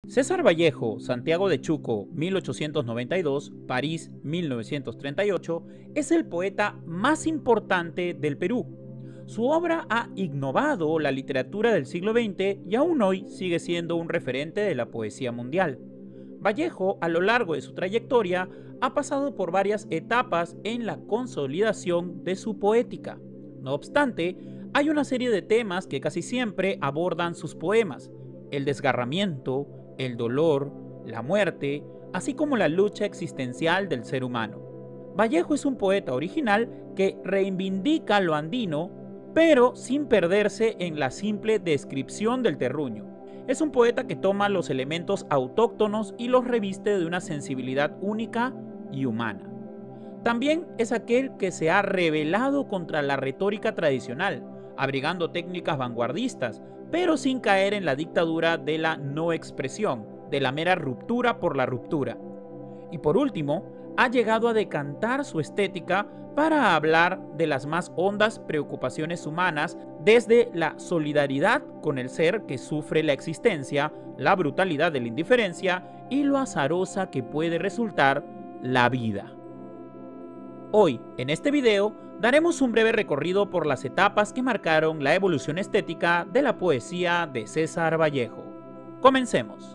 César Vallejo, Santiago de Chuco, 1892, París, 1938, es el poeta más importante del Perú. Su obra ha innovado la literatura del siglo XX y aún hoy sigue siendo un referente de la poesía mundial. Vallejo, a lo largo de su trayectoria, ha pasado por varias etapas en la consolidación de su poética. No obstante, hay una serie de temas que casi siempre abordan sus poemas: el desgarramiento, el dolor, la muerte, así como la lucha existencial del ser humano. Vallejo es un poeta original que reivindica lo andino, pero sin perderse en la simple descripción del terruño. Es un poeta que toma los elementos autóctonos y los reviste de una sensibilidad única y humana. También es aquel que se ha rebelado contra la retórica tradicional, abrigando técnicas vanguardistas, pero sin caer en la dictadura de la no expresión, de la mera ruptura por la ruptura. Y por último, ha llegado a decantar su estética para hablar de las más hondas preocupaciones humanas, desde la solidaridad con el ser que sufre la existencia, la brutalidad de la indiferencia y lo azarosa que puede resultar la vida. Hoy, en este video, daremos un breve recorrido por las etapas que marcaron la evolución estética de la poesía de César Vallejo. Comencemos.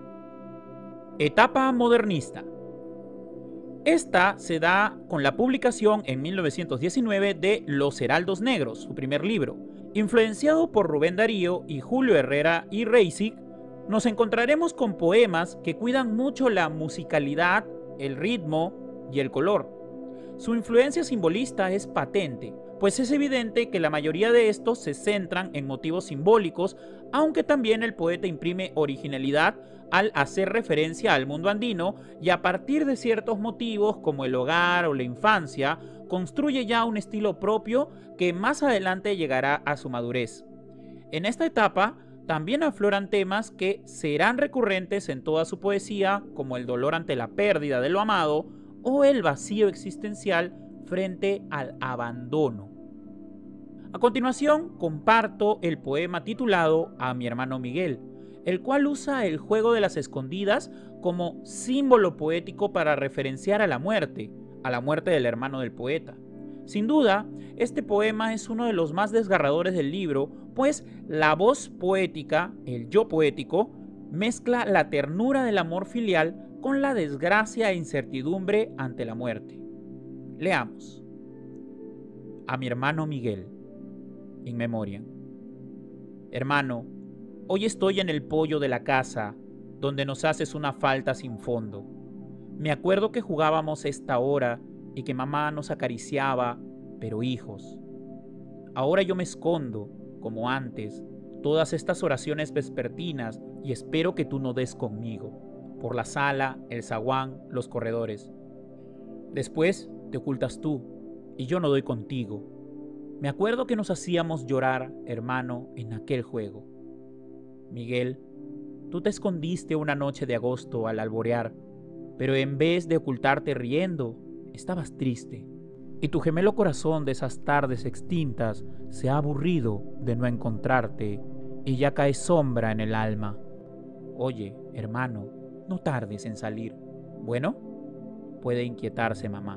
Etapa modernista. Esta se da con la publicación en 1919 de Los Heraldos Negros, su primer libro. Influenciado por Rubén Darío y Julio Herrera y Reisig, nos encontraremos con poemas que cuidan mucho la musicalidad, el ritmo y el color. Su influencia simbolista es patente, pues es evidente que la mayoría de estos se centran en motivos simbólicos, aunque también el poeta imprime originalidad al hacer referencia al mundo andino y a partir de ciertos motivos como el hogar o la infancia, construye ya un estilo propio que más adelante llegará a su madurez. En esta etapa también afloran temas que serán recurrentes en toda su poesía, como el dolor ante la pérdida de lo amado o el vacío existencial frente al abandono. A continuación, comparto el poema titulado A mi hermano Miguel, el cual usa el juego de las escondidas como símbolo poético para referenciar a la muerte del hermano del poeta. Sin duda, este poema es uno de los más desgarradores del libro, pues la voz poética, el yo poético, mezcla la ternura del amor filial con la desgracia e incertidumbre ante la muerte. Leamos. A mi hermano Miguel, in memoriam. Hermano, hoy estoy en el poyo de la casa, donde nos haces una falta sin fondo. Me acuerdo que jugábamos esta hora y que mamá nos acariciaba, pero hijos. Ahora yo me escondo, como antes, todas estas oraciones vespertinas y espero que tú no des conmigo, por la sala, el zaguán, los corredores. Después te ocultas tú y yo no doy contigo. Me acuerdo que nos hacíamos llorar, hermano, en aquel juego. Miguel, tú te escondiste una noche de agosto al alborear, pero en vez de ocultarte riendo, estabas triste. Y tu gemelo corazón de esas tardes extintas se ha aburrido de no encontrarte y ya cae sombra en el alma. Oye, hermano, no tardes en salir. Bueno, puede inquietarse mamá.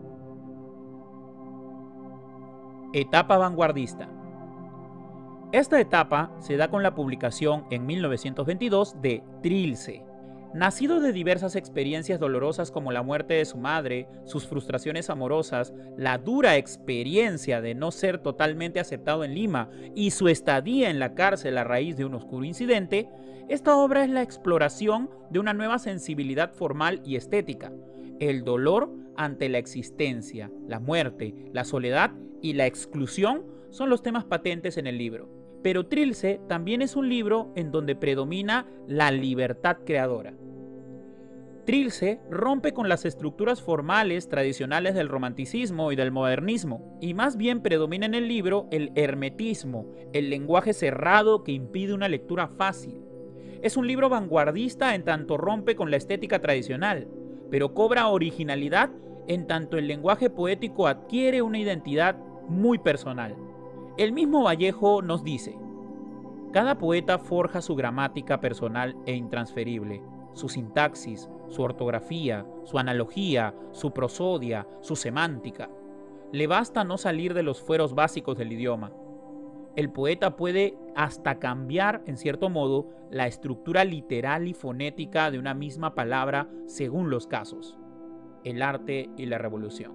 Etapa vanguardista. Esta etapa se da con la publicación en 1922 de Trilce. Nacido de diversas experiencias dolorosas como la muerte de su madre, sus frustraciones amorosas, la dura experiencia de no ser totalmente aceptado en Lima y su estadía en la cárcel a raíz de un oscuro incidente, esta obra es la exploración de una nueva sensibilidad formal y estética. El dolor ante la existencia, la muerte, la soledad y la exclusión son los temas patentes en el libro. Pero Trilce también es un libro en donde predomina la libertad creadora. Trilce rompe con las estructuras formales tradicionales del romanticismo y del modernismo, y más bien predomina en el libro el hermetismo, el lenguaje cerrado que impide una lectura fácil. Es un libro vanguardista en tanto rompe con la estética tradicional, pero cobra originalidad en tanto el lenguaje poético adquiere una identidad muy personal. El mismo Vallejo nos dice: Cada poeta forja su gramática personal e intransferible, su sintaxis, su ortografía, su analogía, su prosodia, su semántica. Le basta no salir de los fueros básicos del idioma. El poeta puede hasta cambiar, en cierto modo, la estructura literal y fonética de una misma palabra según los casos. El arte y la revolución.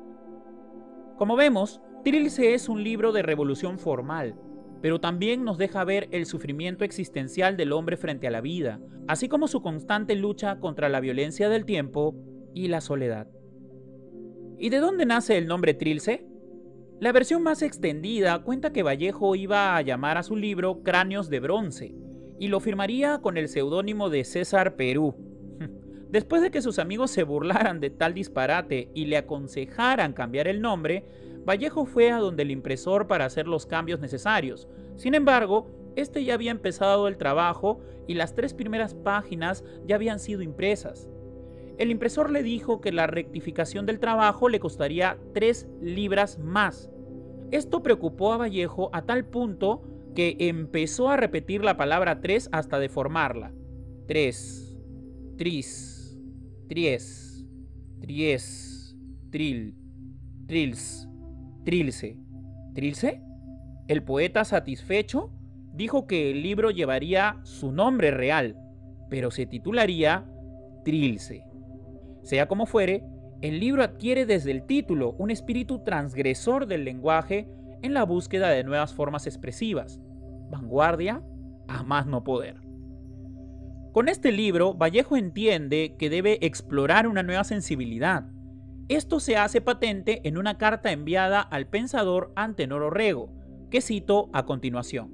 Como vemos, Trilce es un libro de revolución formal, pero también nos deja ver el sufrimiento existencial del hombre frente a la vida, así como su constante lucha contra la violencia del tiempo y la soledad. ¿Y de dónde nace el nombre Trilce? La versión más extendida cuenta que Vallejo iba a llamar a su libro Cráneos de Bronce y lo firmaría con el seudónimo de César Perú. Después de que sus amigos se burlaran de tal disparate y le aconsejaran cambiar el nombre, Vallejo fue a donde el impresor para hacer los cambios necesarios. Sin embargo, este ya había empezado el trabajo y las 3 primeras páginas ya habían sido impresas. El impresor le dijo que la rectificación del trabajo le costaría 3 libras más. Esto preocupó a Vallejo a tal punto que empezó a repetir la palabra 3 hasta deformarla. 3, tris, tries, tries, tril, trils, trilce. ¿Trilce? El poeta, satisfecho, dijo que el libro llevaría su nombre real, pero se titularía Trilce. Sea como fuere, el libro adquiere desde el título un espíritu transgresor del lenguaje en la búsqueda de nuevas formas expresivas. Vanguardia a más no poder. Con este libro, Vallejo entiende que debe explorar una nueva sensibilidad. Esto se hace patente en una carta enviada al pensador Antenor Orrego, que cito a continuación.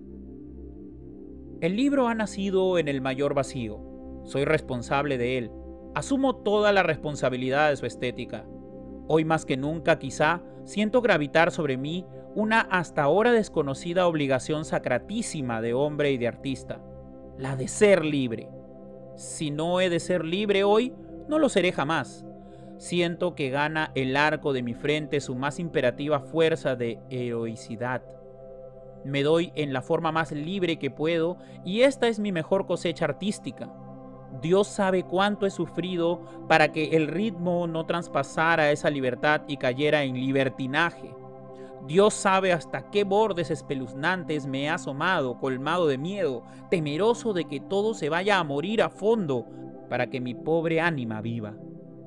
El libro ha nacido en el mayor vacío. Soy responsable de él. Asumo toda la responsabilidad de su estética. Hoy más que nunca, quizá, siento gravitar sobre mí una hasta ahora desconocida obligación sacratísima de hombre y de artista, la de ser libre. Si no he de ser libre hoy, no lo seré jamás. Siento que gana el arco de mi frente su más imperativa fuerza de heroicidad. Me doy en la forma más libre que puedo y esta es mi mejor cosecha artística. Dios sabe cuánto he sufrido para que el ritmo no traspasara esa libertad y cayera en libertinaje. Dios sabe hasta qué bordes espeluznantes me he asomado, colmado de miedo, temeroso de que todo se vaya a morir a fondo para que mi pobre ánima viva.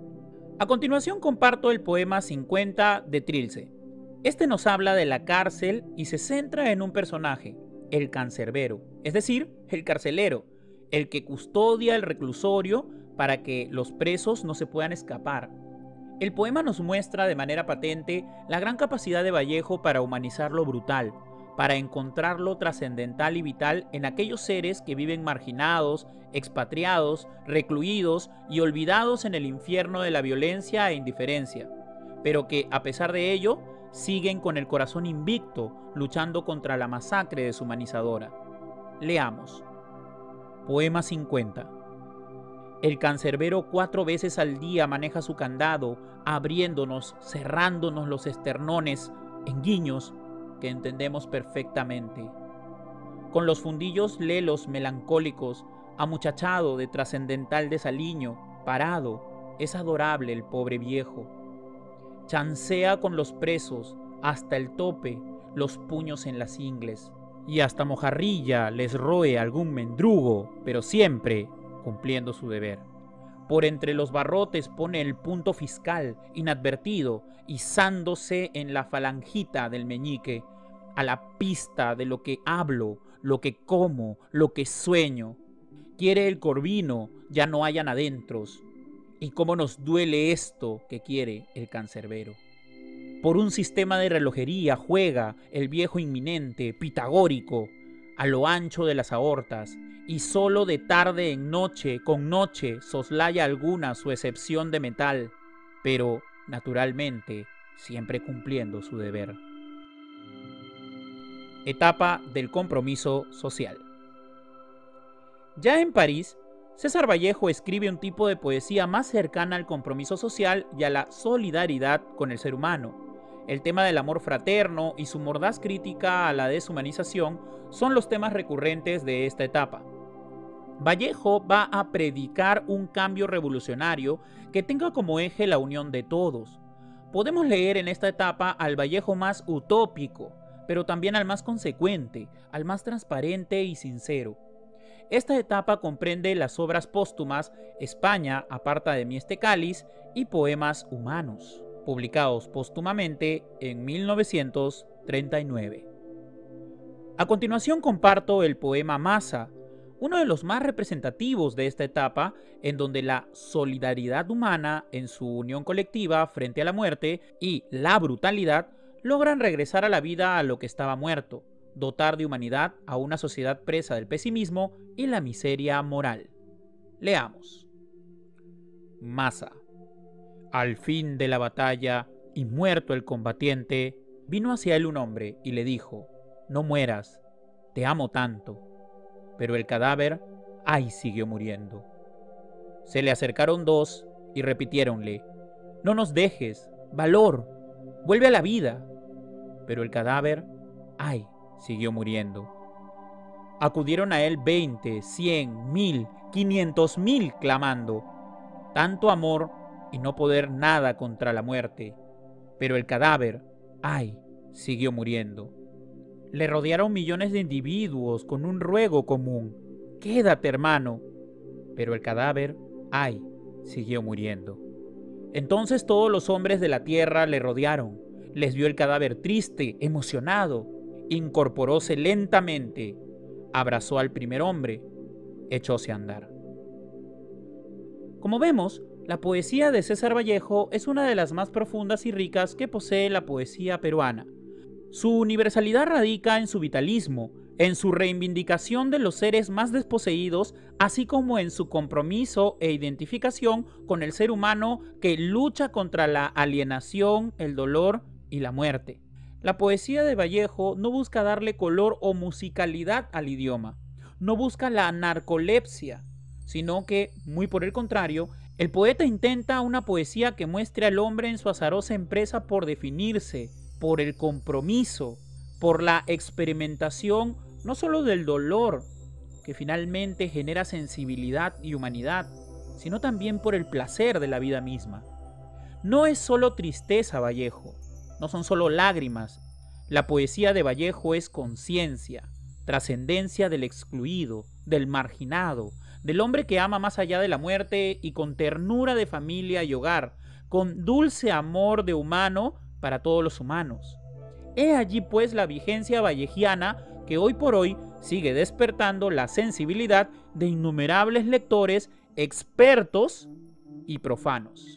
A continuación comparto el poema 50 de Trilce. Este nos habla de la cárcel y se centra en un personaje, el cancerbero, es decir, el carcelero, el que custodia el reclusorio para que los presos no se puedan escapar. El poema nos muestra de manera patente la gran capacidad de Vallejo para humanizar lo brutal, para encontrar lo trascendental y vital en aquellos seres que viven marginados, expatriados, recluidos y olvidados en el infierno de la violencia e indiferencia, pero que, a pesar de ello, siguen con el corazón invicto, luchando contra la masacre deshumanizadora. Leamos. Poema 50. El cancerbero 4 veces al día maneja su candado, abriéndonos, cerrándonos los esternones en guiños que entendemos perfectamente. Con los fundillos lelos melancólicos, amuchachado de trascendental desaliño, parado, es adorable el pobre viejo. Chancea con los presos, hasta el tope, los puños en las ingles. Y hasta mojarrilla les roe algún mendrugo, pero siempre cumpliendo su deber. Por entre los barrotes pone el punto fiscal, inadvertido, izándose en la falangita del meñique, a la pista de lo que hablo, lo que como, lo que sueño. Quiere el corvino, ya no hayan adentros. Y cómo nos duele esto que quiere el cancerbero. Por un sistema de relojería juega el viejo inminente, pitagórico, a lo ancho de las aortas, y solo de tarde en noche, con noche, soslaya alguna su excepción de metal, pero, naturalmente, siempre cumpliendo su deber. Etapa del compromiso social. Ya en París, César Vallejo escribe un tipo de poesía más cercana al compromiso social y a la solidaridad con el ser humano. El tema del amor fraterno y su mordaz crítica a la deshumanización son los temas recurrentes de esta etapa. Vallejo va a predicar un cambio revolucionario que tenga como eje la unión de todos. Podemos leer en esta etapa al Vallejo más utópico, pero también al más consecuente, al más transparente y sincero. Esta etapa comprende las obras póstumas España aparta de mí este cáliz y Poemas humanos, publicados póstumamente en 1939. A continuación comparto el poema Masa, uno de los más representativos de esta etapa, en donde la solidaridad humana en su unión colectiva frente a la muerte y la brutalidad logran regresar a la vida a lo que estaba muerto, dotar de humanidad a una sociedad presa del pesimismo y la miseria moral. Leamos. Masa. Al fin de la batalla, y muerto el combatiente, vino hacia él un hombre y le dijo: no mueras, te amo tanto. Pero el cadáver, ¡ay!, siguió muriendo. Se le acercaron dos y repitiéronle: no nos dejes, valor, vuelve a la vida. Pero el cadáver, ¡ay!, siguió muriendo. Acudieron a él 20, 100, 1000, 500,000 clamando: tanto amor y no poder nada contra la muerte. Pero el cadáver, ¡ay!, siguió muriendo. Le rodearon millones de individuos con un ruego común: quédate, hermano. Pero el cadáver, ¡ay!, siguió muriendo. Entonces todos los hombres de la tierra le rodearon. Les vio el cadáver triste, emocionado. Incorporóse lentamente, abrazó al primer hombre, echóse a andar. Como vemos, la poesía de César Vallejo es una de las más profundas y ricas que posee la poesía peruana. Su universalidad radica en su vitalismo, en su reivindicación de los seres más desposeídos, así como en su compromiso e identificación con el ser humano que lucha contra la alienación, el dolor y la muerte. La poesía de Vallejo no busca darle color o musicalidad al idioma, no busca la narcolepsia, sino que, muy por el contrario, el poeta intenta una poesía que muestre al hombre en su azarosa empresa por definirse, por el compromiso, por la experimentación no solo del dolor, que finalmente genera sensibilidad y humanidad, sino también por el placer de la vida misma. No es solo tristeza Vallejo, no son solo lágrimas. La poesía de Vallejo es conciencia, trascendencia del excluido, del marginado, del hombre que ama más allá de la muerte y con ternura de familia y hogar, con dulce amor de humano para todos los humanos. He allí pues la vigencia vallejiana que hoy por hoy sigue despertando la sensibilidad de innumerables lectores, expertos y profanos.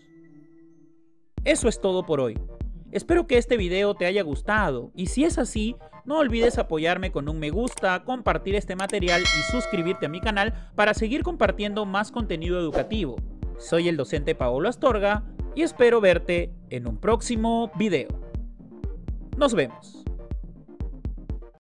Eso es todo por hoy. Espero que este video te haya gustado y si es así, no olvides apoyarme con un me gusta, compartir este material y suscribirte a mi canal para seguir compartiendo más contenido educativo. Soy el docente Paolo Astorga y espero verte en un próximo video. Nos vemos.